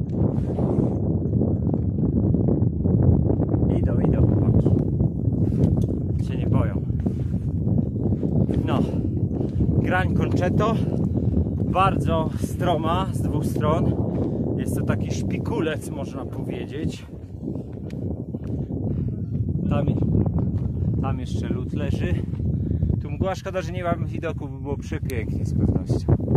Idą chłopaki. Się nie boją. No. Grań Concetto. Bardzo stroma z dwóch stron. Jest to taki szpikulec, można powiedzieć. Tam jeszcze lód leży. Tu mgła, szkoda, że nie mam widoku, by było przepięknie z pewnością.